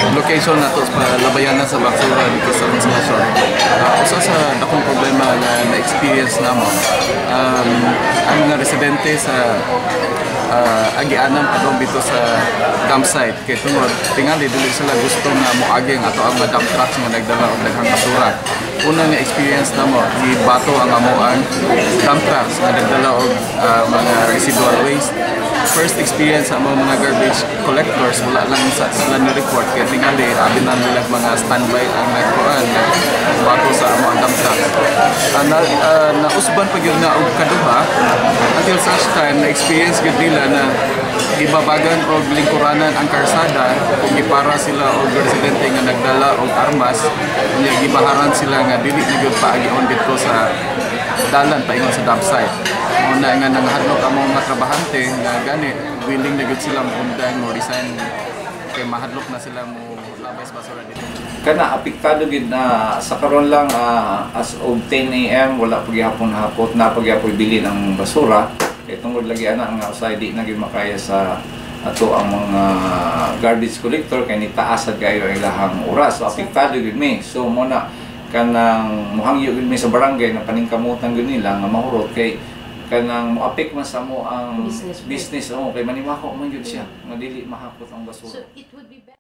location na to sa labayanan sa basura dito sa Consolacion. Usa sa dakong problema nga na-experience namo, ang mga residente sa agianan padong dito sa dump site kay tungod tingali dili sila gusto nga moagi ang ato ang mga dump trucks nga nagdala og daghang basura. Una nga experience namo gibato ang amoan dump trucks nga nagdala og mga residual waste. First experience sa mga garbage collectors wala lang sila ni-report kaya tingali abi na nila mga standby ang nagkuan bato sa mga dump trucks. Nausban pa gyud na og kaduha until such time na experience gyud nila na ibabagan o lingkuranan ang karsada kung ipara sila o residente nga nagdala og armas unya gibaharan sila nga dili na gyud paagihon dito sa dalan paingon sa dump site. Una nga nanghadlok ang mga trabahante nga gani willing na gyud sila mundang mo resign kay mahadlok na sila mo labay sa basura dito. Kana apektado gid na sa karon lang as of 10 AM wala pagyapon hapot na pagyapon bilin ang basura kay tungod lagi ana nga usay di na gyud makaya sa ato ang mga garbage collector kay nitaas sad kayo ang ilahang oras. So apektado gid mi. So mo na kanang muhangyo gid mi sa barangay na paningkamutan gid nila nga mahurot kay kanang moapek man sa mo ang business kay manimako man gyud siya nga dili mahapot ang basura. So it would be better